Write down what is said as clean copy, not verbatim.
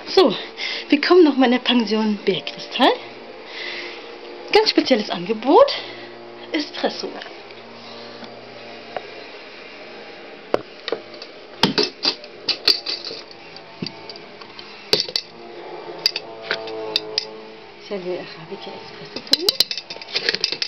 So, willkommen nochmal in der Pension Bergkristall. Ganz spezielles Angebot, Espresso. Ich habe Arabica Espresso für mich.